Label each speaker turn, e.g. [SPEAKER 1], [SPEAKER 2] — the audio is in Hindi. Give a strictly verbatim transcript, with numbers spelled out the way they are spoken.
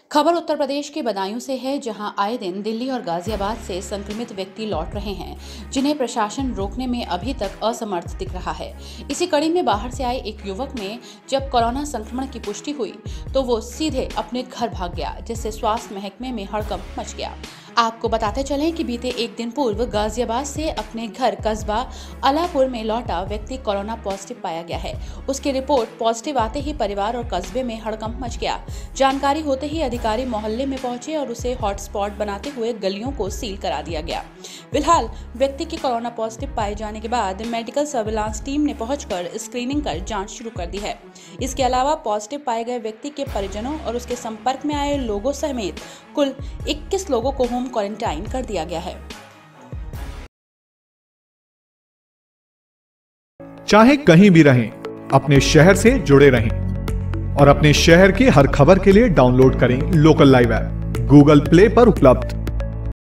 [SPEAKER 1] खबर उत्तर प्रदेश के बदायूं से है, जहां आए दिन दिल्ली और गाजियाबाद से संक्रमित व्यक्ति लौट रहे हैं, जिन्हें प्रशासन रोकने में अभी तक असमर्थ दिख रहा है। इसी कड़ी में बाहर से आए एक युवक में जब कोरोना संक्रमण की पुष्टि हुई तो वो सीधे अपने घर भाग गया, जिससे स्वास्थ्य महकमे में हड़कंप मच गया। आपको बताते चलें कि बीते एक दिन पूर्व गाजियाबाद से अपने घर कस्बा अलापुर में लौटा व्यक्ति कोरोना पॉजिटिव पाया गया है। उसकी रिपोर्ट पॉजिटिव आते ही परिवार और कस्बे में हड़कंप मच गया। जानकारी होते ही अधिकारी मोहल्ले में पहुंचे और उसे हॉटस्पॉट बनाते हुए गलियों को सील करा दिया गया। फिलहाल व्यक्ति के कोरोना पॉजिटिव पाए जाने के बाद मेडिकल सर्विलांस टीम ने पहुंचकर स्क्रीनिंग कर जांच शुरू कर दी है। इसके अलावा पॉजिटिव पाए गए व्यक्ति के परिजनों और उसके संपर्क में आए लोगों समेत कुल इक्कीस लोगों को होम क्वारंटाइन कर दिया गया है।
[SPEAKER 2] चाहे कहीं भी रहें, अपने शहर से जुड़े रहें और अपने शहर की हर खबर के लिए डाउनलोड करें local live app, Google Play पर उपलब्ध।